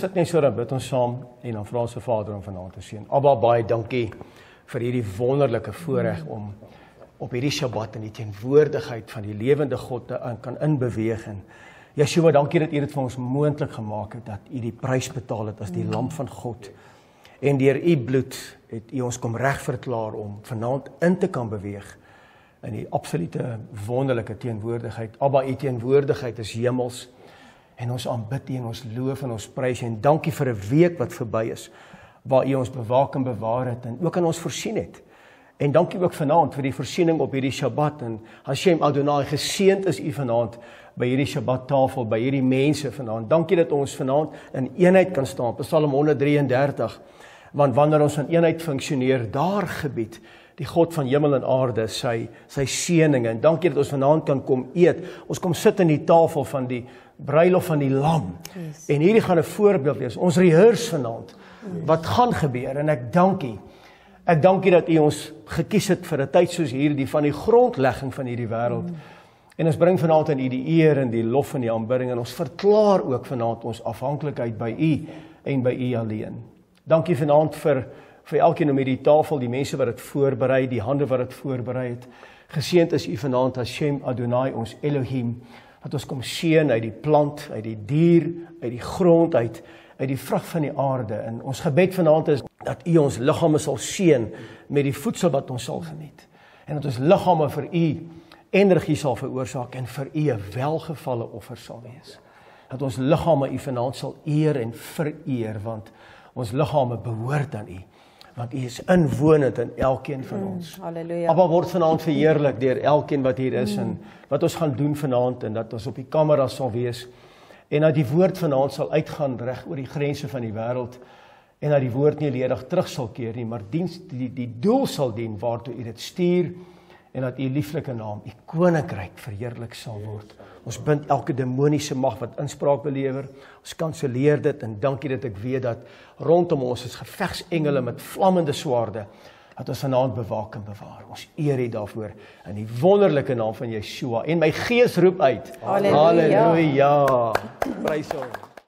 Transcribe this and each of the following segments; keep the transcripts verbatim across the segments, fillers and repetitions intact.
sit net so, dan bid ons saam en dan vra ons se Vader om vanaand te seën. Abba, baie dankie vir hierdie wonderlike voorreg om op hierdie Shabbat in die teenwoordigheid van die lewende God te kan inbeweeg. En Yeshua, dankie dat U dit vir ons moontlik gemaak het, dat U die prys betaal het as die lam van God. En deur U bloed het U ons kom reg verklaar om vanaand in te kan beweeg in die absolute wonderlike teenwoordigheid. Abba, U teenwoordigheid is hemels. En ons aanbid U en ons loof en ons prys en dankie vir 'n week wat verby is, waar U ons bewaak en bewaar het en ook aan ons voorsien het. En dankie ook vanaand vir die voorsiening op hierdie Shabbat en Hashem Adonai, geseënd is U vanaand by hierdie Shabbat tafel, by hierdie mense vanaand. Dankie dat ons vanaand in eenheid kan staan, Psalm honderd drieëndertig, want wanneer ons in eenheid funksioneer, daar gebied die God van hemel en aarde, sy, sy seëninge. En dankie dat ons vanaand kan kom eet. Ons kom sit in die tafel van die bruilof van die lam. Yes. En hierdie gaan 'n voorbeeld wees. Ons rehears vanaand. Yes. Wat gaan gebeur? En ek dankie. Ek dankie dat U ons gekies het vir 'n tyd soos hierdie, van die grondlegging van hierdie wêreld. Mm. En ons bring vanaand aan U die eer en die lof en die aanbidding. En ons verklaar ook vanaand ons afhanklikheid by U en by U alleen. Dankie vanaand vir vir elkeen om hierdie tafel, die mense wat dit voorberei, die hande wat dit voorberei het. Geseënd is U vanaand, Hashem Adonai, ons Elohim, dat ons kom seën uit die plant, uit die dier, uit die grond, uit, uit die vrug van die aarde. En ons gebed vanaand is dat U ons liggame sal seën met die voedsel wat ons sal geniet. En dat ons liggame vir U energie sal veroorsaak en vir U 'n welgevalle offer sal wees. Dat ons liggame U vanaand sal eer en vereer, want ons liggame behoort aan U. Want U is inwonend in elkeen van ons. Mm, halleluja. Abba, word vanaand verheerlik deur elkeen wat hier is, mm. en wat ons gaan doen vanaand, en dat ons op die kamera sal wees, en dat die woord vanaand sal uitgaan reg oor die grense van die wêreld, en dat die woord nie ledig terug sal keer nie, maar diens, die, die doel sal dien waartoe U dit stuur, en dat U lieflike naam, U koninkryk verheerlik sal word. Ons bind elke demoniese mag wat inspraak belewer, ons kanselleer dit, en dankie dat ek weet dat rondom ons is gevegsengele met vlammende swaarde, dat ons vanaand bewaak en bewaar. Ons eer U daarvoor, in die wonderlike naam van Yeshua, en my gees roep uit, Halleluja, Halleluja. Prys Hom.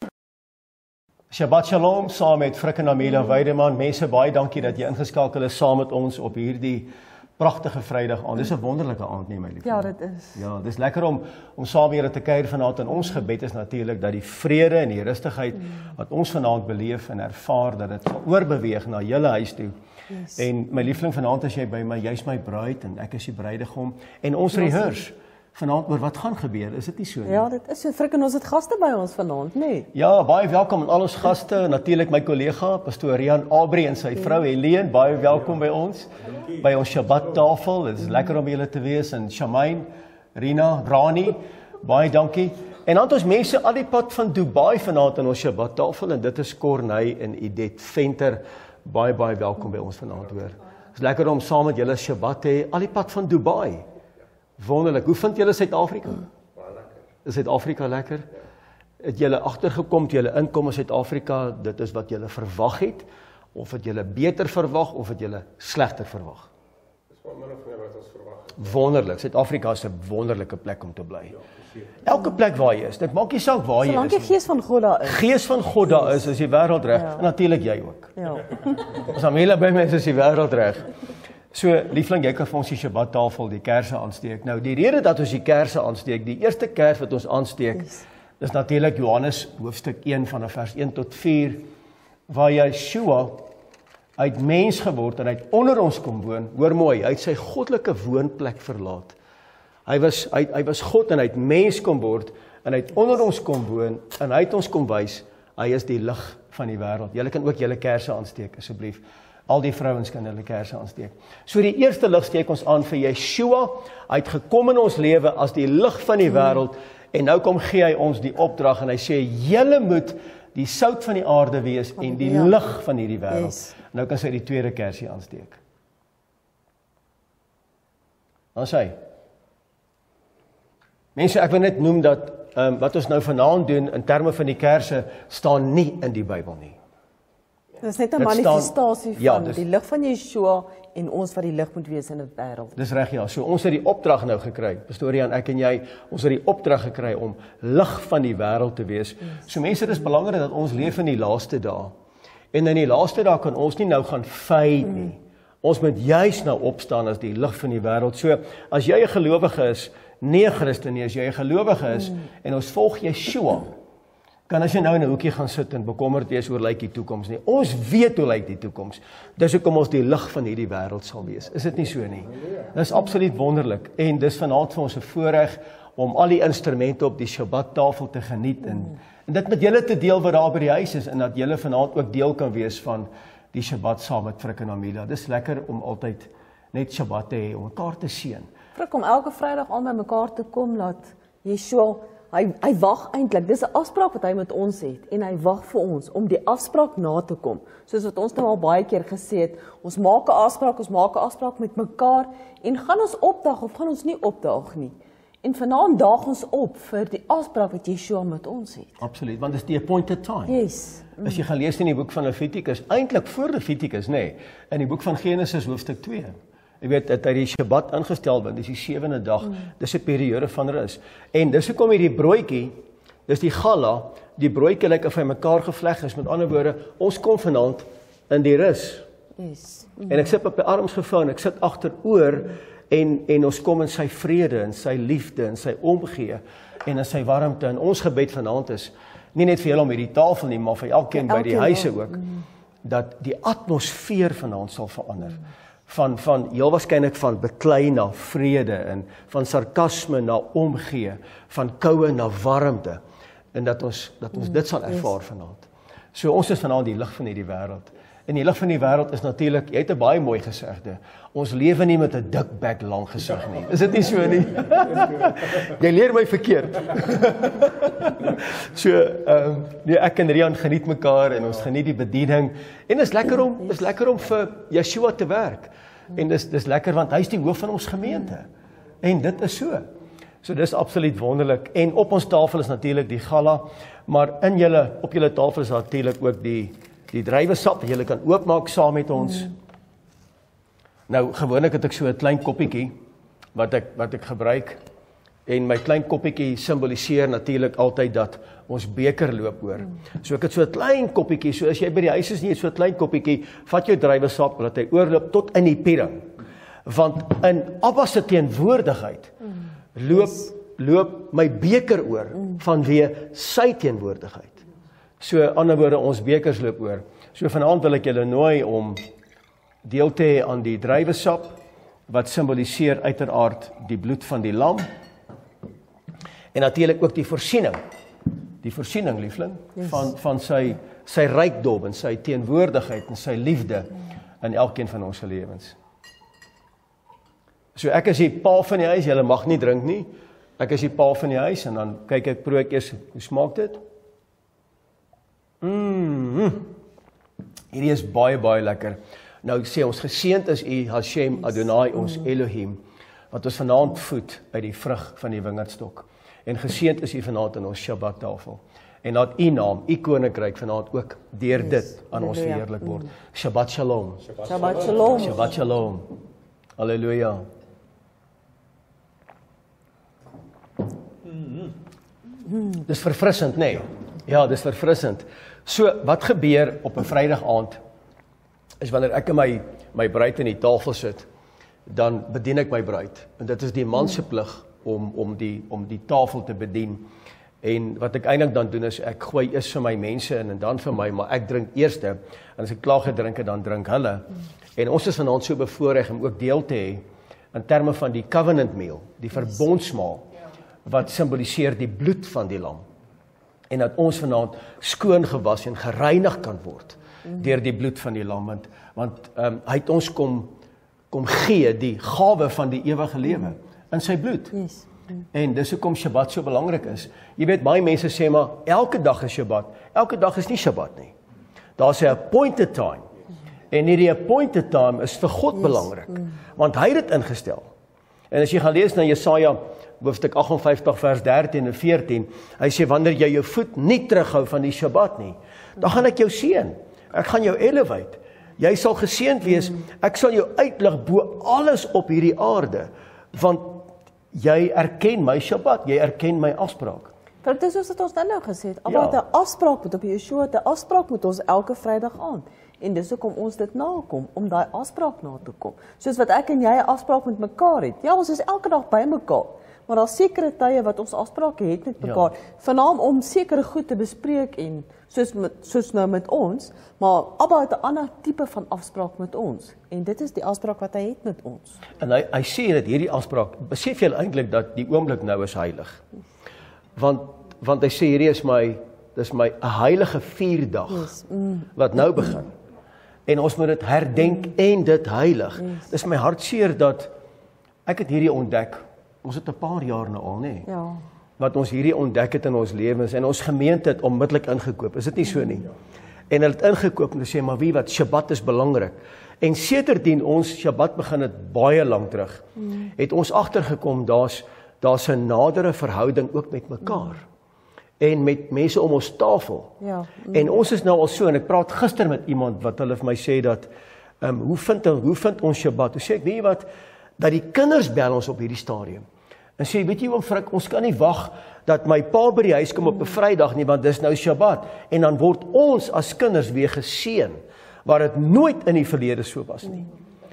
Shabbat Shalom, saam met Frik en Amelia Weideman. Mense, baie dankie dat jy ingeskakel is saam met ons op hierdie pragtige Vrydag aand. Dis 'n wonderlike aand, nie my liefde. Ja, dit is. Ja, dis lekker om om saam hier te kuier vanaand. En ons gebed is natuurlik dat die vrede en die rustigheid wat ons vanaand beleef en ervaar, dat dit sal oorbeweeg na julle huis toe. Yes. En my liefling, vanaand is jy by my, jy's my bruid en ek is die bruidegom. En ons rehears vanaand oor wat gaan gebeur. Is dit nie so nie? Ja, dit is so. Frik, en ons het gaste by ons vanaand, nee. Ja, baie welkom aan al ons gaste. Natuurlik my kollega, pastoor Rian Aubrey en sy vrou Helene, baie welkom by ons. By ons Shabbat tafel. Dit is lekker om julle te wees. En Shamaine, Rina, Rani, baie dankie. En dan het ons mense al die pad van Dubai vanaand aan ons Shabbat tafel, en dit is Corneille en Idet Venter. Baie, baie welkom by ons vanaand hoor. Het is lekker om saam met julle Shabbat te hê, al die pad van Dubai. Wonderlik. Hoe vind julle Suid-Afrika? Baie lekker. Is Suid-Afrika lekker? Het julle agtergekom, julle inkom in Suid-Afrika, dit is wat julle verwag het, of het julle beter verwag, of het julle slegter verwag? Dis maar min of meer wat ons verwag het. Wonderlik. Suid-Afrika is 'n wonderlike plek om te bly. Elke plek waar jy is, dit maak nie saak waar jy is. Solank die gees van God daar is. Gees van God daar is, is die wêreld reg. Ja. En natuurlik jy ook. Ja. As Amelia by my is, is die wêreld reg. So, liefling, jy kan vir ons die Shabbat tafel, die kerse aansteek. Nou, die rede dat ons die kerse aansteek, die eerste kers wat ons aansteek, Yes. is natuurlik Johannes hoofstuk een van vers een tot vier, waar Yeshua uit mens geword en uit onder ons kom woon. Hoor mooi, hy het sy goddelike woonplek verlaat. Hy was, hy, hy was God en hy het mens kom word en hy het onder ons kom woon en hy het ons kom wys, hy is die lig van die wêreld. Julle kan ook julle kerse aansteek, asseblief. Al die vrouens kan hulle kerse aansteek. So die eerste lig steek ons aan vir Yeshua. Hy het gekom in ons lewe as die lig van die wêreld en nou kom gee hy ons die opdrag en hy sê, julle moet die sout van die aarde wees en die Ja. lig van hierdie wêreld. Yes. Nou kan sy die tweede kersie aansteek. Dan sê hy, mense, ek wil net noem dat um, wat ons nou vanaand doen in terme van die kerse staan nie in die Bybel nie. Dit is net 'n Dit staan- manifestasie van ja, dis- die lig van Yeshua en ons wat die lig moet wees in 'n wêreld. Dis reg, ja. So ons het die opdrag nou gekry, Pastorian, ek en jy, ons het die opdrag gekry om lig van die wêreld te wees. So mense, dit is belangrik dat ons leef in die laaste dae. En in die laaste dae kan ons nie nou gaan fade nie. Ons moet juis nou opstaan as die lig van die wêreld. So as jy 'n gelowige is, nie 'n Christen nie, as jy 'n gelowige is en ons volg Yeshua, kan as jy nou in 'n hoekie gaan sit en bekommerd wees oor lyk die toekoms nie. Ons weet hoe lyk die toekoms. Dis hoekom ons die lig van hierdie wêreld sal wees. Is dit nie so nie? Dis absoluut wonderlik en dis vanaand vir ons 'n voorreg om al die instrumente op die Shabbat-tafel te geniet en, en dit met julle te deel wat daar by die huis is en dat julle vanaand ook deel kan wees van die Shabbat saam met Frik en Amila. Dis lekker om altyd net Shabbat te hê, om mekaar te seën. Frik om elke Vrydag aan by mekaar te kom, laat Yeshua, hy, hy wag eintlik, dis 'n afspraak wat hy met ons het, en hy wag vir ons om die afspraak na te kom, soos wat ons nou al baie keer gesê het, ons maak 'n afspraak, ons maak 'n afspraak met mekaar, en gaan ons opdag of gaan ons nie opdag nie, en vanaand daag ons op vir die afspraak wat Yeshua met ons het. Absoluut, want dis die appointed time. Yes. As jy gaan lees in die boek van Levitikus, eintlik voor Levitikus, nê, nee, in die boek van Genesis hoofstuk twee, jy weet, dat hy die Shabbat ingestel word, dis die sewende dag, mm. dis 'n periode van rus. En dis hoekom hierdie broodjie, dis die gala, die broodjie lyk of hy mekaar gevleg is, met ander woorde, ons kom vanaand in die rus. Yes. Mm. En ek sit op my arms gevou en ek sit agteroor en en ons kom in sy vrede en sy liefde en sy omgee en in sy warmte. En ons gebed vanaand is nie net vir julle om hierdie tafel nie, maar vir elkeen by die huise ook, mm. dat die atmosfeer vanaand sal verander. Mm. van van heel waarskynlik van beklei na vrede en van sarkasme na omgee, van koue na warmte en dat ons dat ons dit sal ervaar vanaand. So ons is vanaand die lig van hierdie wêreld. En die lig van die wêreld is natuurlik, jy het 'n baie mooi gesegde. Ons lewe nie met 'n dik bek lang gesig nie. Is dit nie so nie? Jy leer my verkeerd. So ehm um, nee, ek en Rian geniet mekaar en ons geniet die bediening en is lekker om is lekker om vir Yeshua te werk. En dis dis lekker want hy's die hoof van ons gemeente. En dit is so. So dis absoluut wonderlik. En op ons tafel is natuurlik die gala, maar in julle op julle tafel is natuurlik ook die die druiwesap wat julle kan oopmaak saam met ons. Mm. Nou gewoonlik het ek so 'n klein koppietjie wat ek wat ek gebruik en my klein koppietjie simboliseer natuurlik altyd dat ons beker loop oor. Mm. So ek het so 'n klein koppietjie, so as jy by die huis is nie het so 'n klein koppietjie, vat jou druiwesap laat hy oorloop tot in die piering. Want in Abba se teenwoordigheid mm. loop loop my beker oor mm. vanweë sy teenwoordigheid. So ander woorde, ons bekers loop oor. So vanaand wil ek julle nooi om deel te hê aan die druiwesap wat simboliseer uiteraard die bloed van die lam. En natuurlik ook die voorsiening. Die voorsiening, liefling, yes. van van sy sy rykdom en sy teenwoordigheid en sy liefde in elkeen van ons se lewens. So ek is die pa van die huis, julle mag nie drink nie. Ek is die pa van die huis en dan kyk ek proe ek eers, hoe smaak dit? Mm, hierdie is baie baie lekker. Nou sê ons geseënd is U Hashem Adonai ons Elohim wat ons vanaand voed uit die vrug van die wingerdstok. En geseënd is U vanaand in ons Shabbat tafel. En laat U naam, U koninkryk vanaand ook deur yes. dit aan ons verheerlik word. Shabbat Shalom. Shabbat Shalom. Shabbat Shalom. Halleluja. Mm. Dis verfrissend, nee. Ja, dis verfrissend. So, wat gebeur op 'n Vrydag aand is wanneer ek en my my bruid aan die tafel sit, dan bedien ek my bruid. En dit is die man se plig om om die om die tafel te bedien. En wat ek eintlik dan doen is ek gooi eers vir my mense in en dan vir my, maar ek drink eerste. En as ek klaar gedrink het, dan drink hulle. En ons is vanaand so bevoorreg om ook deel te hê in terme van die covenant meal, die verbondsmaal wat simboliseer die bloed van die lam. En dat ons vanaand skoon gewas en gereinig kan word mm. deur die bloed van die lam, want, want um, hy het ons kom, kom gee die gawe van die ewige lewe mm. in sy bloed. Yes. Mm. En dis hoekom Shabbat so belangrik is. Jy weet, baie mense sê maar, elke dag is Shabbat. Elke dag is nie Shabbat nie. Daar's 'n appointed time. Mm. En hierdie appointed time is vir God yes. belangrik, mm. want hy het dit ingestel. En as jy gaan lees na Jesaja, hoofstuk agt en vyftig vers dertien en veertien, hy sê wanneer jy jou voet nie terughou van die Shabbat nie, dan gaan ek jou seën. Ek gaan jou elevate. Jy sal geseënd wees. Ek sal jou uitlig bo alles op hierdie aarde, want jy erken my Shabbat, jy erken my afspraak. Dit is soos wat ons nou nou gesê het, Ja. wat 'n afspraak moet op Yeshua, 'n afspraak moet ons elke Vrydag aand. En dis hoekom ons dit nakom, om daai afspraak na te kom. Soos wat ek en jy 'n afspraak met mekaar het. Ja, ons is elke dag by mekaar. Maar daar's sekere tye wat ons afsprake het met mekaar, ja. Vernaam om sekere goed te bespreek en soos met soos nou met ons, maar Abba het 'n ander tipe van afspraak met ons. En dit is die afspraak wat hy het met ons. En hy hy sê dat hierdie afspraak, besef jy eintlik dat die oomblik nou is heilig. Want want hy sê hierdie is my dis my 'n heilige vierdag Yes. Mm. wat nou begin. En ons moet dit herdenk en dit heilig. Yes. Dis my hartseer dat ek het hierdie ontdek. Ons het 'n paar jaar nou al, nê, nee, Ja. wat ons hierdie ontdek het in ons lewens en ons gemeente het onmiddellik ingekoop. Is dit nie so nie? En hulle het ingekoop en gesê, maar wie wat, Shabbat is belangrik. En sedertdien ons Shabbat begin het baie lank terug, mm. het ons agtergekom daar's daar's 'n nadere verhouding ook met mekaar. Mm. En met mense om ons tafel. Ja. Mm. En ons is nou al so, en ek praat gister met iemand wat hulle vir my sê dat, um, hoe vind hoe vind ons Shabbat? Toe sê ek, weet jy wat, dat die kinders bel ons op hierdie stadium. En sê, weet jy oom Frik, ons kan nie wag dat my pa by die huis kom op 'n Vrydag nie, want dis nou Shabbat. En dan word ons as kinders weer geseën, waar dit nooit in die verlede so was nie.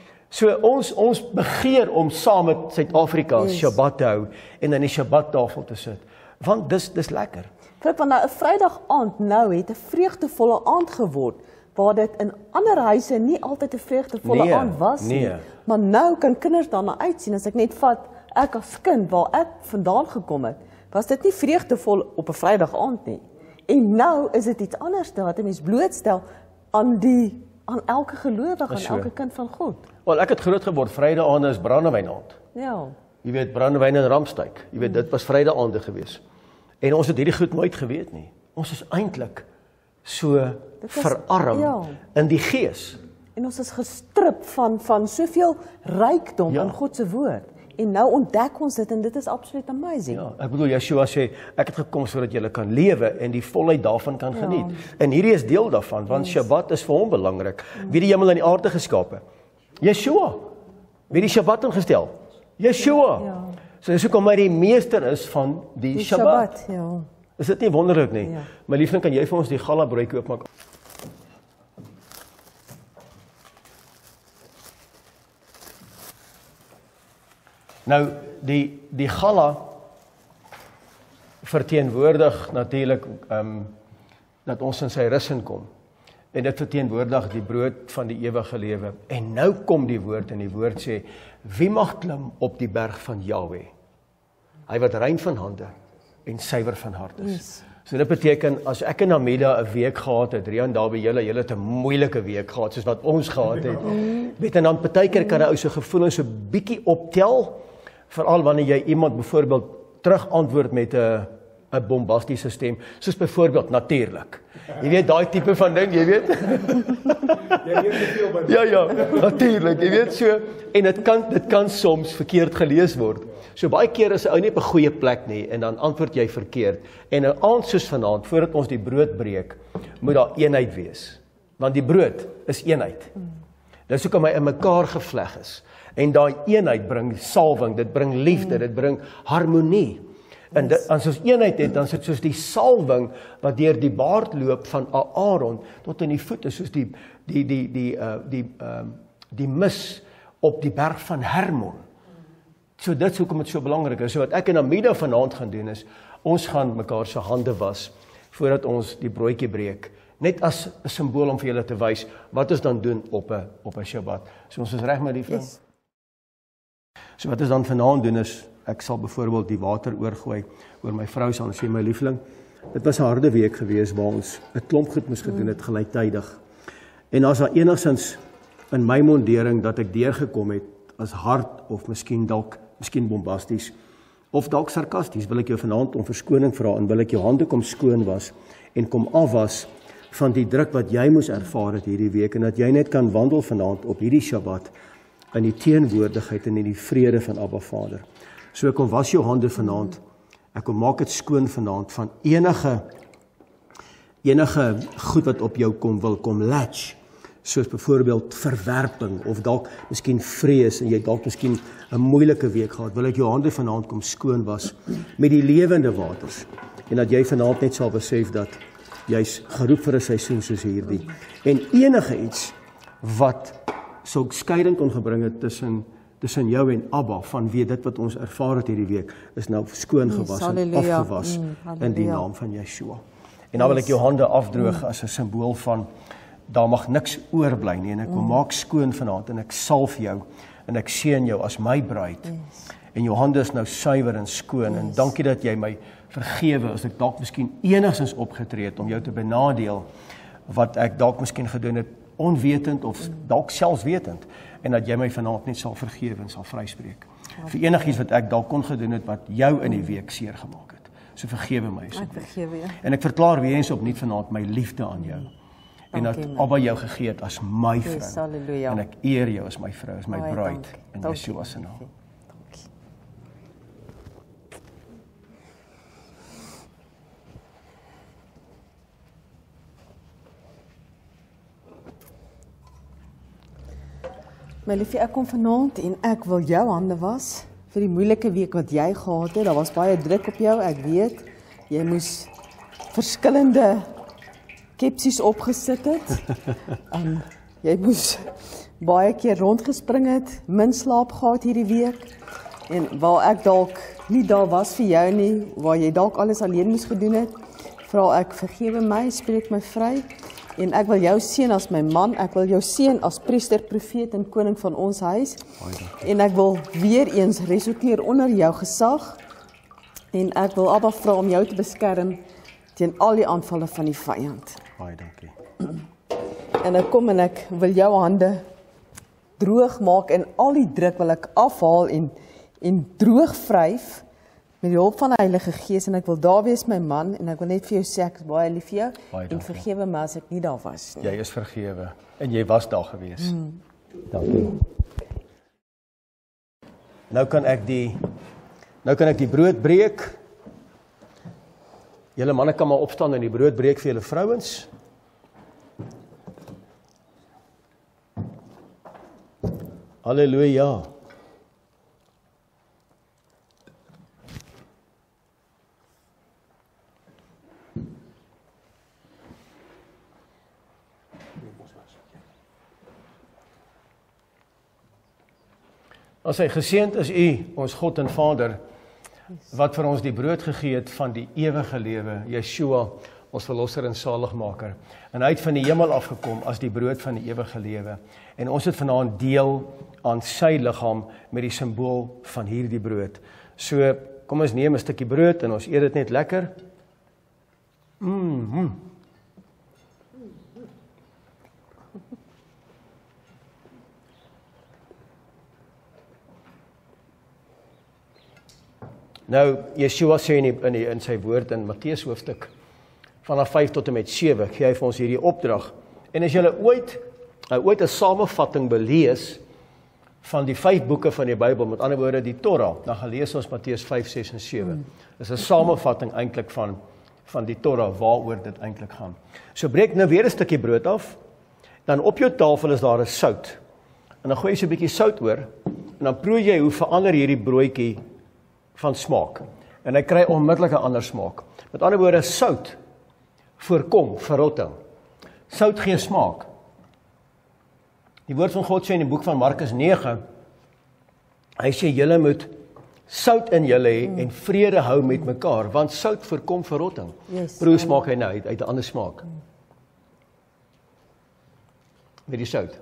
So ons ons begeer om saam met Suid-Afrika Yes. Shabbat te hou en aan die Shabbattafel te sit. Want dis dis lekker. Frik, want nou 'n Vrydag aand nou het 'n vreugdevolle aand geword, waar dit in ander huise nie altyd 'n vreugdevolle Nee, aand was nie. nee. Maar nou kan kinders daarna uitsien. As ek net vat, ek as kind waar ek vandaan gekom het, was dit nie vreugdevol op 'n Vrydag aand nie. En nou is dit iets anders wat 'n mens blootstel aan die aan elke gelowige, aan so. elke kind van God. Wel, ek het groot geword, Vrydaande is brandewynaand. Ja. Jy weet, brandewyn en rampstyk. Jy weet, dit was Vrydaande gewees. En ons het hierdie goed nooit geweet nie. Ons is eintlik so Dit is- verarm ja. in die gees. En ons is gestrip van van soveel rykdom Ja. in God se woord. En nou ontdek ons dit en dit is absoluut amazing. Ja, ek bedoel Yeshua sê, ek het gekom sodat julle kan lewe en die volheid daarvan kan Ja. geniet. En hierdie is deel daarvan, want Shabbat is vir hom belangrik. Wie die hemel en die aarde geskape? Yeshua. Wie die Shabbat ingestel? Yeshua. Ja. So dis hoekom hy die meester is van die, Die Shabbat. Shabbat, ja. Is dit nie wonderlik nie? Ja. My liefling, kan jy vir ons die gala broodjie oopmaak? Nou, die die gala verteenwoordig natuurlik ehm um, dat ons in sy rus inkom. En dit verteenwoordig die brood van die ewige lewe. En nou kom die woord en die woord sê, wie mag klim op die berg van Jahweh? Hy wat rein van hande en suiwer van hart is. Yes. So dit beteken, as ek en Amida 'n week gehad het, Rian daar by julle, julle het 'n moeilike week gehad, soos wat ons gehad het. Weet en dan partykeer kan 'n ou se gevoelens so bietjie optel, veral wanneer jy iemand byvoorbeeld terug antwoord met 'n 'n bombastiese stem, soos byvoorbeeld natuurlik. Jy weet daai tipe van ding, jy weet. Jy leer te veel by Ja ja, natuurlik, jy weet so, en dit kan dit kan soms verkeerd gelees word. So baie keer is 'n ou nie op 'n goeie plek nie en dan antwoord jy verkeerd. En 'n aand soos vanaand, voordat ons die brood breek, moet daar eenheid wees. Want die brood is eenheid. Dis hoekom hy in mekaar gevleg is. En daai eenheid bring salwing, dit bring liefde, dit bring harmonie. En dit, as ons eenheid het, dan is dit soos die salwing wat deur die baard loop van Aaron tot in die voete, soos die die die die uh, die uh, die mis op die berg van Hermon. So dit is hoekom dit so belangrik is. So wat ek en Amida vanaand gaan doen is, ons gaan mekaar se hande was voordat ons die broodjie breek. Net as 'n simbool om vir julle te wys wat ons dan doen op 'n op 'n Shabbat. So ons is reg met die Yes. So wat ons dan vanaand doen is, ek sal byvoorbeeld die water oorgooi oor my vrou sal en sê, my liefling, dit was 'n harde week gewees waar ons 'n klomp goed moes gedoen het gelyktydig. En as daar enigstens in my mondering dat ek deurgekom het as hard of miskien dalk, miskien bombasties of dalk sarkasties, wil ek jou vanaand om verskoning vra en wil ek jou hande kom skoon was en kom afwas van die druk wat jy moes ervaar het hierdie week en dat jy net kan wandel vanaand op hierdie Shabbat in die teenwoordigheid en in die vrede van Abba Vader. So ek kom was jou hande vanaand, ek kom maak dit skoon vanaand van enige enige goed wat op jou kom wil kom latch, soos byvoorbeeld verwerping of dalk miskien vrees en jy het dalk miskien 'n moeilike week gehad, wil ek jou hande vanaand kom skoon was met die lewende waters en dat jy vanaand net sal besef dat jy's geroep vir 'n seisoen soos hierdie en enige iets wat so skeiding kon gebring het tussen tussen jou en Abba vanweë dit wat ons ervaar het hierdie week is nou skoon gewas yes, en afgewas mm, in die naam van Yeshua. En dan wil ek jou hande afdroog mm. as 'n simbool van daar mag niks oorbly nie en ek wil mm. maak skoon vanaand en ek salf jou en ek seën jou as my bruid. Yes. En jou hande is nou suiwer en skoon yes. en dankie dat jy my vergewe as ek dalk miskien enigstens opgetree het om jou te benadeel wat ek dalk miskien gedoen het onwetend of mm. dalk selfs wetend en dat jy my vanaand net sal vergewe en sal vryspreek. Ja. Vir enigiets wat ek dalk kon gedoen het wat jou in die week seer gemaak het. So vergewe my asseblief. Ek vergewe jou. En ek verklaar weer eens opnuut vanaand my liefde aan jou. En dat Abba jou gegee het as my vrou. Yes, halleluja. En ek eer jou as my vrou, as my oh, bruid in Yeshua se naam. My liefie, ek kom vanaand en ek wil jou hande was vir die moeilike week wat jy gehad het. Daar was baie druk op jou, ek weet. Jy moes verskillende kepsies opgesit het. um, jy moes baie keer rondgespring het, min slaap gehad hierdie week. En waar ek dalk nie daar was vir jou nie, waar jy dalk alles alleen moes gedoen het, vra ek vergewe my, spreek my vry. En ek wil jou seën as my man, ek wil jou seën as priester, profeet en koning van ons huis. En ek wil weer eens resorteer onder jou gesag. En ek wil Abba vra om jou te beskerm teen al die aanvalle van die vyand. Baie dankie. En ek kom en ek wil jou hande droog maak en al die druk wil ek afhaal en, en droog vryf met die hulp van die Heilige Gees en ek wil daar wees my man en ek wil net vir jou sê ek is baie lief vir jou en vergewe my as ek nie daar was nie. Jy is vergewe en jy was daar gewees. Mm. Dankie. Nou kan ek die nou kan ek die brood breek. Julle manne kan maar opstaan en die brood breek vir julle vrouens. Halleluja. As hy geseënd is u, ons God en Vader, wat vir ons die brood gegee het van die ewige lewe, Yeshua, ons verlosser en saligmaker. En hy het van die hemel afgekom as die brood van die ewige lewe. En ons het vanaand deel aan sy liggaam met die simbool van hierdie brood. So, kom ons neem 'n stukkie brood en ons eet dit net lekker. Mm-hmm. Nou, Yeshua sê in, die, in, die, in sy woord in Matteus hoofstuk vanaf vyf tot en met sewe, gee hy vir ons hierdie opdrag. En as julle ooit, uh, ooit 'n samevatting belees van die vyf boeke van die Bybel, met ander woorde die Torah, dan gaan lees ons Matteus vyf, ses en sewe. Mm. Dis 'n samevatting eintlik van, van die Torah, waaroor dit eintlik gaan. So breek nou weer 'n stukkie brood af, dan op jou tafel is daar 'n sout. En dan gooi jy so 'n bietjie sout oor, en dan proe jy hoe verander hierdie broodjie van smaak. En hy kry onmiddellik 'n ander smaak. Met ander woorde, sout voorkom verrotting. Sout gee smaak. Die woord van God sê in die boek van Markus nege, hy sê julle moet sout in julle hê mm. en vrede hou met mekaar, want sout voorkom verrotting. Yes, Proe smaak hy nou, hy het 'n ander smaak. Mm. Met die sout.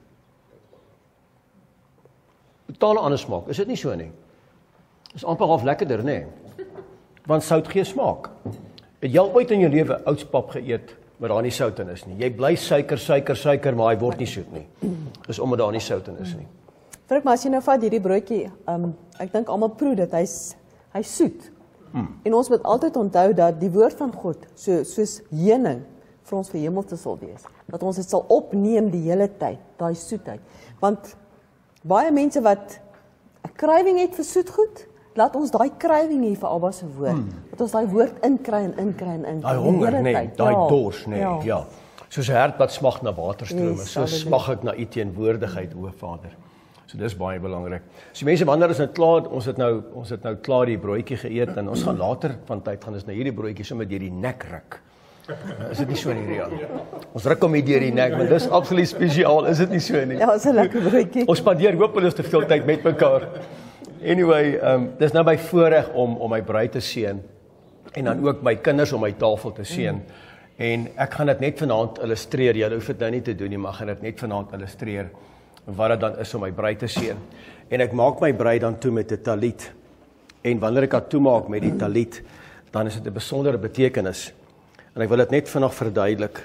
Totaal 'n ander smaak, is dit nie so nie? Is amper half lekkerder, nê? Nee. Want sout gee smaak. Het jy al ooit in jou lewe oudspap geëet waar daar nie sout in is nie? Jy bly suiker, suiker, suiker, maar hy word nie soet nie. Dis omdat daar nie sout in is nie. Frik, maar as jy nou vat hierdie broodjie, um, ek dink almal proe dit, hy's hy's soet. Hmm. En ons moet altyd onthou dat die woord van God, so soos heuning vir ons verhemelte sal wees, dat ons dit sal opneem die hele tyd, daai soetheid. Want baie mense wat 'n krywing het vir soetgoed, laat ons daai craving hê vir Abba se woord. Hmm. Dat ons daai woord inkry en inkry en inkry. Daai honger, nee, daai ja, dors, nee, ja. ja. Soos 'n hert wat smag na waterstrome, Yes, so halleluja. smag ek na u teenwoordigheid, o Vader. So dis baie belangrik. So mense, wanneer is nou klaar, ons het nou ons het nou klaar die broodjie geëet en ons gaan later van tyd gaan ons nou hierdie broodjie sommer deur die nek ruk. Is dit nie so nie, Rian? Ons ruk hom hier deur die nek, want dis absoluut spesiaal, is dit nie so nie? Ja, is 'n lekker broodjie. Ons spandeer hopeloos te veel tyd met mekaar. Anyway, um, dis nou my voorreg om om my bruid te seën en dan ook my kinders om my tafel te seën. Mm. En ek gaan dit net vanaand illustreer. Jy hoef dit nou nie te doen nie, maar gaan dit net vanaand illustreer wat dit dan is om my bruid te seën. En ek maak my bruid dan toe met 'n talit. En wanneer ek dit toemaak met die talit, dan is dit 'n besondere betekenis. En ek wil dit net vinnig verduidelik.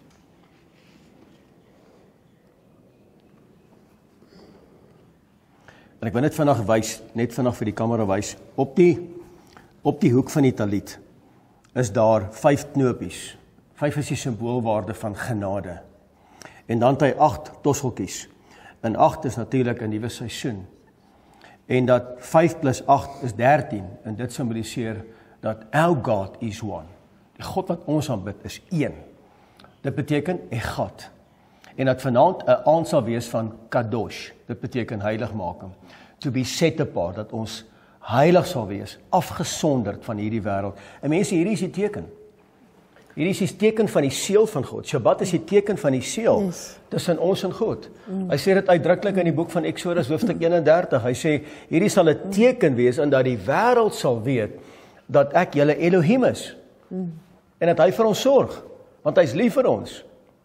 En ek wil net vinnig wys, net vinnig vir die kamera wys. Op die op die hoek van die talit is daar vyf knopies. Vyf is die symboolwaarde van genade. En dan het hy agt tosseltjies. En agt is natuurlik 'n nuwe seisoen. En dat vyf plus agt is dertien. En dit simboliseer dat our God is one. Die God wat ons aanbid is een. Dit beteken Echad. En dat vanaand 'n aand sal wees van Kadosh. Dit beteken heiligmaking. To be set apart, dat ons heilig sal wees, afgesonderd van hierdie wêreld. En mense, hierdie is die teken. Hierdie is die teken van die seël van God. Shabbat is die teken van die seël yes. tussen ons en God. Mm. Hy sê dit uitdruklik in die boek van Eksodus hoofstuk eenendertig. Hy sê hierdie sal 'n teken wees en dat die wêreld sal weet dat ek julle Elohim is. Mm. En dat hy vir ons sorg, want hy's lief vir ons.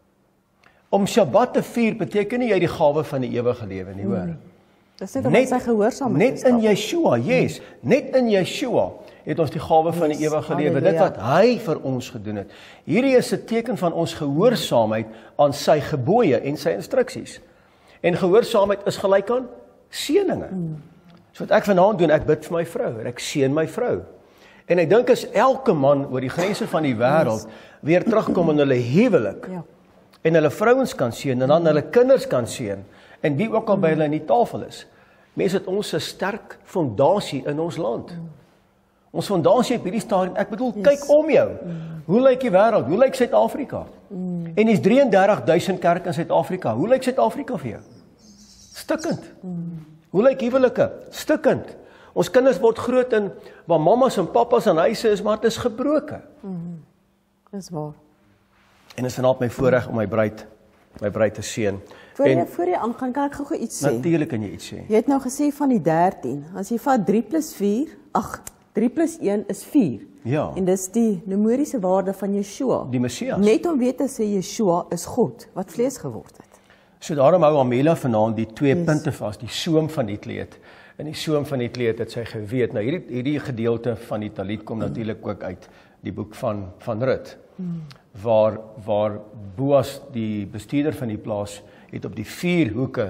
Om Shabbat te vier beteken nie jy die gawe van die ewige lewe nie, hoor. Mm. Dis net omdat sy gehoorsaamheid is. Net in Yeshua, yes, net in Yeshua het ons die gawe van die ewige lewe, dit wat hy vir ons gedoen het. Hierdie is 'n teken van ons gehoorsaamheid aan sy gebooie en sy instruksies. En gehoorsaamheid is gelyk aan seëninge. Hmm. So wat ek vanaand doen, ek bid vir my vrou, en ek seën my vrou. En ek dink as elke man oor die grense van die wêreld weer terugkom in hulle huwelik, ja. en hulle vrouens kan seën, en dan hulle kinders kan seën, en wie ook al by hulle in die tafel is. Mense, het ons 'n sterk fondasie in ons land. Hmm. Ons fondasie op hierdie stadium, ek bedoel, yes. kyk om jou. Mm. Hoe lyk die wêreld? Hoe lyk Suid-Afrika? Mm. En dis drie en dertig duisend kerke in Suid-Afrika. Hoe lyk Suid-Afrika vir jou? Stikkend. Mm. Hoe lyk huwelike? Stikkend. Ons kinders word groot in waar mammas en pappas in huise is, maar dit is gebroke. Mm. Dis waar. En dit is vanaand my voorreg om my bruid, my bruid te seën. Voor jy, voor jy aangaan, kan ek gou iets sê? Natuurlik kan jy iets sê. Jy het nou gesê van die dertien. As jy vat drie plus vier, ag, drie plus een is vier. Ja. En dis die numeriese waarde van Yeshua. Die Messias. Net om weet te sê Yeshua is God wat vlees geword het. So daarom hou Amela vanaand die twee yes. punte vas, die soem van die kleed. In die soem van die kleed het sy geweet. Nou hierdie hierdie gedeelte van die talit kom mm. natuurlik ook uit die boek van van Rut. Mm. Waar waar Boas die bestuurder van die plaas het op die vier hoeke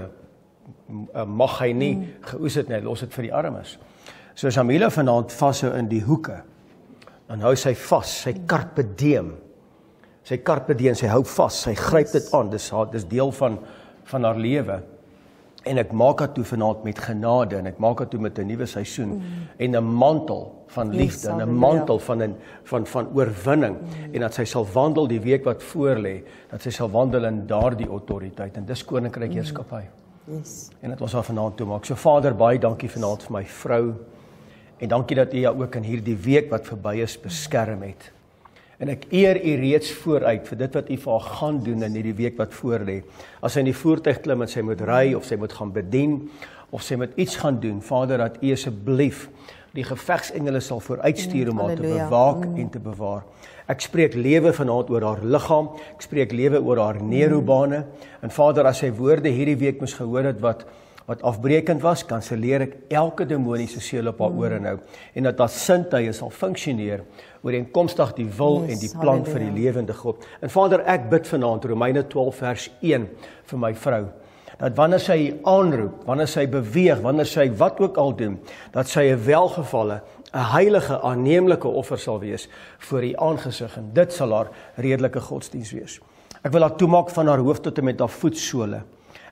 mag hy nie mm. geoes het nie, los dit vir die armes. So as Amela vanaand vashou in die hoeke, dan hou sy vas, sy carpe diem. Sy carpe diem, sy hou vas, sy gryp dit aan. Dis haar, dis deel van van haar lewe. En ek maak haar toe vanaand met genade en ek maak haar toe met 'n nuwe seisoen mm. en 'n mantel van liefde, yes, en 'n mantel van 'n van van oorwinning mm. en dat sy sal wandel die week wat voorlê, dat sy sal wandel in daardie autoriteit en dis koninkryk heerskappy. Mm. Yes. En dit ons haar vanaand toe maak. So Vader, baie dankie vanaand vir my vrou. En dankie dat U haar ook in hierdie week wat verby is beskerm het. En ek eer U reeds vooruit vir dit wat U vir haar gaan doen in hierdie week wat voorlê. As sy in die voertuig klim en sy moet ry of sy moet gaan bedien of sy moet iets gaan doen, Vader, dat U asseblief die gevegsengele sal vooruitstuur om haar te bewaak mm. en te bewaar. Ek spreek lewe vanaand oor haar liggaam, ek spreek lewe oor haar neurobane. En Vader, as sy woorde hierdie week moes gehoor het wat wat afbreekend was, kanselleer ek elke demoniese seël op haar mm. ore nou, en dat haar sintuie sal funksioneer, ooreenkomstig die wil yes, en die plan halleluja. Vir die lewende God. En Vader, ek bid vanaand, Romeine twaalf vers een, vir my vrou, dat wanneer sy aanroep, wanneer sy beweeg, wanneer sy wat ook al doen, dat sy 'n welgevalle, 'n heilige, aanneemlike offer sal wees voor U aangesig, en dit sal haar redelike godsdiens wees. Ek wil haar toemaak van haar hoof tot en met haar voetsole.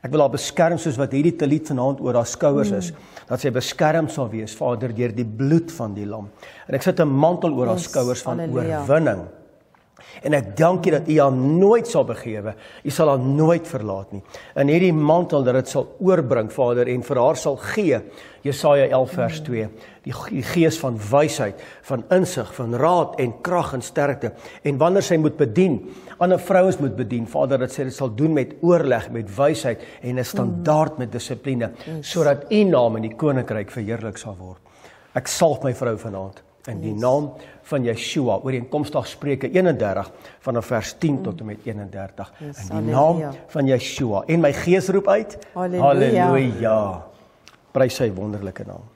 Ek wil haar beskerm soos wat hierdie taliet vanaand oor haar skouers is, dat sy beskerm sal wees, Vader, deur die bloed van die lam. En ek sit 'n mantel oor haar Yes, skouers van halleluja. oorwinning. En ek dank U dat U haar nooit sal begewe, U sal haar nooit verlaat nie. In hierdie mantel dat dit sal oorbring, Vader, en vir haar sal gee, Jesaja elf vers twee, die gees van wysheid, van insig, van raad en krag en sterkte. En wanneer sy moet bedien, ander vrouens moet bedien, Vader, dat sy dit sal doen met oorleg, met wysheid en 'n standaard met dissipline, sodat U naam in die koninkryk verheerlik sal word. Ek salf my vrou vanaand in die naam van Yeshua, ooreenkomstig Spreuke eenendertig vanaf vers tien tot en met eenendertig. Yes, In die halleluja. naam van Yeshua. En my gees roep uit, Halleluja. halleluja. Prys sy wonderlike naam.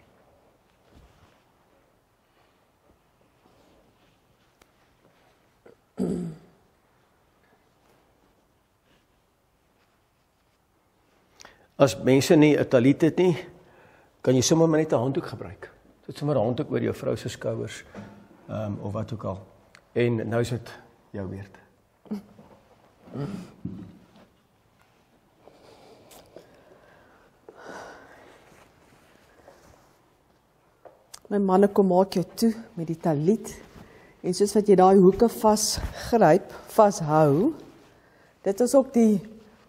As mense nie 'n taliet het nie, kan jy sommer net 'n handdoek gebruik. Sit sommer 'n handdoek oor jou vrou se skouers, um, of wat ook al. En nou is dit jou beurt. My manne, kom maak jou toe met die taliet. En soos wat jy daai hoeke vasgryp, vashou, dit is ook die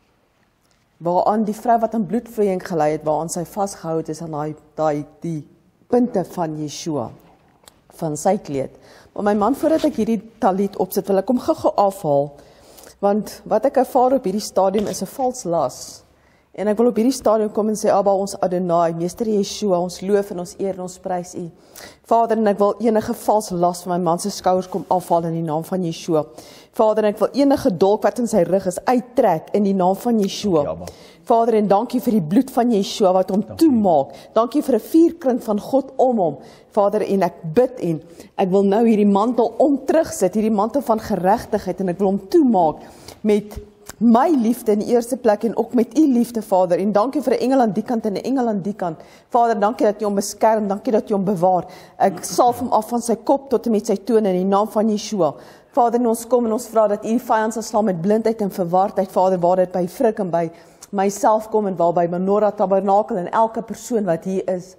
waaraan die vrou wat aan bloedvloeiing gelei het, waaraan sy vasgehou het, is aan daai daai die punte van Yeshua, van sy kleed. Maar my man, voordat ek hierdie taliet opsit, wil ek hom gou-gou afhaal, want wat ek ervaar op hierdie stadium is 'n vals las. En ek wil op hierdie stadium kom en sê, Abba, ons Adonai, Meester Yeshua, ons loof en ons eer en ons prys U. Vader, en ek wil enige vals las van my man se skouers kom afhaal in die naam van Yeshua. Vader, en ek wil enige dolk wat in sy rug is uittrek in die naam van Yeshua. Ja, Vader, en dankie vir die bloed van Yeshua wat hom toemaak. Dankie vir 'n vuurkring van God om hom. Vader, en ek bid en ek wil nou hierdie mantel om terugsit, hierdie mantel van geregtigheid, en ek wil hom toemaak met my liefde in die eerste plek en ook met U liefde, Vader. En dankie vir 'n engel aan die kant en 'n engel aan die kant. Vader, dankie dat U hom beskerm, dankie dat U hom bewaar. Ek salf hom af van sy kop tot en met sy tone in die naam van Yeshua. Vader, en ons kom en ons vra dat U die vyand sal slaan met blindheid en verwardheid, Vader, waar dit by Frik en by myself kom en waar by Menorah Tabernakel en elke persoon wat hier is.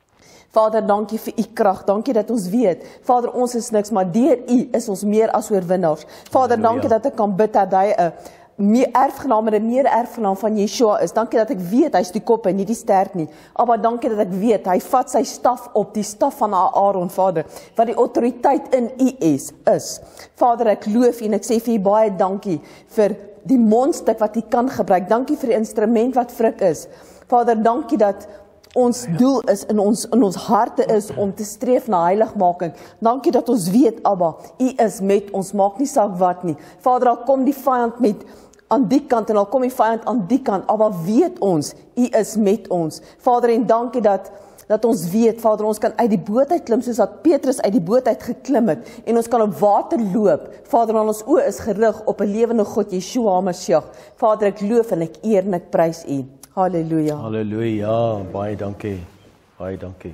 Vader, dankie vir U krag, dankie dat ons weet, Vader, ons is niks, maar deur U is ons meer as oorwinnaars. Vader, dankie dat ek kan bid dat hy 'n meer erfgenaam en 'n meer erfgenaam van Yeshua is. Dankie dat ek weet hy is die kop en nie die stert nie. Maar dankie dat ek weet hy vat sy staf op, die staf van Aaron, Vader, wat die autoriteit in U is. is. Vader, ek loof U en ek sê vir U baie dankie vir die mondstuk wat U kan gebruik. Dankie vir die instrument wat Frik is. Vader, dankie dat ons doel is in ons in ons harte is om te streef na heiligmaking. Dankie dat ons weet, Abba, U is met ons, maak nie saak wat nie. Vader, al kom die vyand met aan die kant en al kom die vyand aan die kant, Abba, weet ons, U is met ons. Vader, en dankie dat dat ons weet, Vader, ons kan uit die boot uit klim soos dat Petrus uit die boot uit geklim het en ons kan op water loop. Vader, want ons oë is gerig op 'n lewende God, Yeshua HaMashiach. Vader, ek loof en ek eer en ek prys U. Halleluja. Halleluja, baie dankie, baie dankie.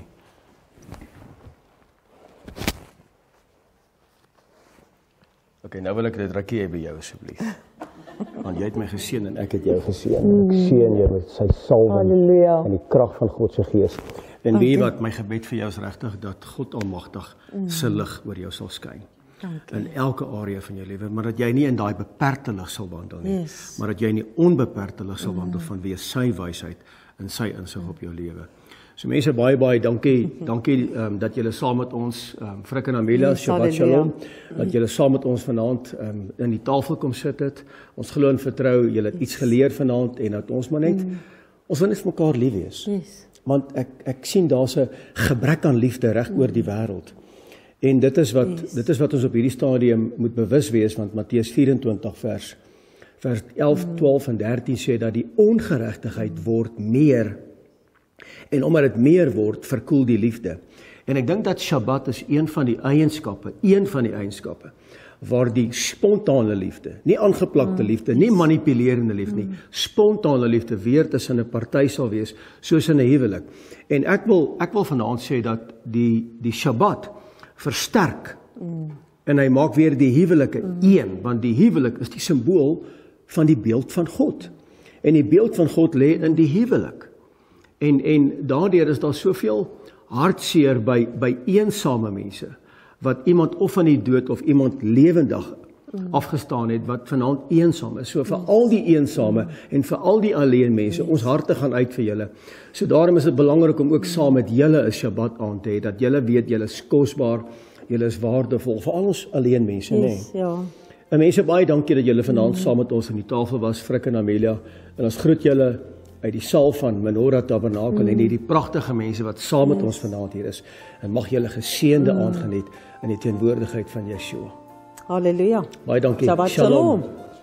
Oké, nou wil ek dit rukkie hê by jou asseblief. Want jy het my geseën en ek het jou geseën. En ek seën jou met sy salwing Halleluja. en die krag van God se Gees. En weet wat, my gebed vir jou is regtig dat God Almagtig se lig oor jou sal skyn. Dankie. In elke area van jou lewe, maar dat jy nie in daai beperkte lig sal wandel nie, Yes. maar dat jy in die onbeperkte lig sal wandel vanweë sy wysheid en sy insig op jou lewe. So mense, baie baie dankie, dankie um, dat julle saam met ons, um, Frik en Amelia, Yes, Shabbat halleluja. Shalom, dat julle saam met ons vanaand um, in die tafel kom sit het. Ons glo en vertrou, julle het iets geleer vanaand en dat ons maar net, mm. ons wil net vir mekaar lief wees. Yes. Want ek ek sien daar's 'n gebrek aan liefde reg oor die wêreld. En dit is wat Yes. dit is wat ons op hierdie stadium moet bewus wees, want Matteus vyf-en-twintig vers vers elf, twaalf en dertien sê dat die ongeregtigheid word meer. En omdat dit meer word, verkoel die liefde. En ek dink dat Shabbat is een van die eienskappe, een van die eienskappe waar die spontane liefde, nie aangeplakte liefde, nie manipulerende liefde nie, spontane liefde weer tussen 'n party sal wees, soos in 'n huwelik. En ek wil ek wil vanaand sê dat die die Shabbat versterk en hy maak weer die huwelike een, want die huwelik is die simbool van die beeld van God. En die beeld van God lê in die huwelik. En en daardeur is daar soveel hartseer by by eensame mense wat iemand of van die dood of iemand lewendig afgestaan het wat vanaand eensaam is. So vir al die eensame en vir al die alleen mense, ons harte gaan uit vir julle. So daarom is dit belangrik om ook saam met julle 'n Shabbat aand te hê, dat julle weet julle is kosbaar, julle is waardevol, vir al ons alleen mense, nê. Yes, ja. En mense, baie dankie dat julle vanaand saam met ons aan die tafel was, Frik en Amelia. En ons groet julle uit die saal van Menorah Tabernakel mm. en hierdie pragtige mense wat saam met yes. ons vanaand hier is. En mag julle geseënde mm. aand geniet in die teenwoordigheid van Yeshua. Halleluja. Baie dankie. Shabbat shalom.